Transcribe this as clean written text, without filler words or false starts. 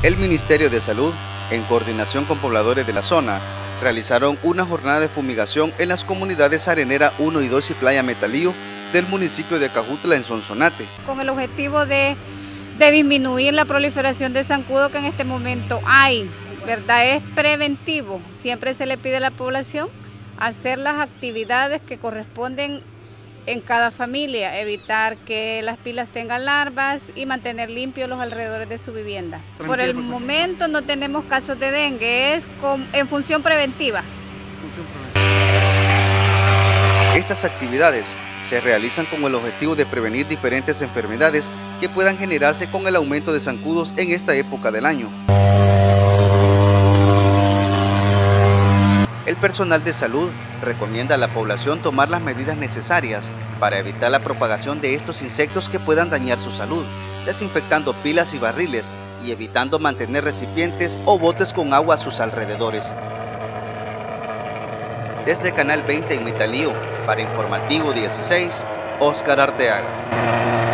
El Ministerio de Salud, en coordinación con pobladores de la zona, realizaron una jornada de fumigación en las comunidades Arenera 1 y 2 y Playa Metalío del municipio de Acajutla en Sonsonate. Con el objetivo de disminuir la proliferación de zancudo que en este momento hay, ¿verdad? Es preventivo. Siempre se le pide a la población hacer las actividades que corresponden en cada familia, evitar que las pilas tengan larvas y mantener limpios los alrededores de su vivienda. Por el momento no tenemos casos de dengue, es en función preventiva. Estas actividades se realizan con el objetivo de prevenir diferentes enfermedades que puedan generarse con el aumento de zancudos en esta época del año. El personal de salud recomienda a la población tomar las medidas necesarias para evitar la propagación de estos insectos que puedan dañar su salud, desinfectando pilas y barriles y evitando mantener recipientes o botes con agua a sus alrededores. Desde Canal 20 en Metalío, para Informativo 16, Óscar Arteaga.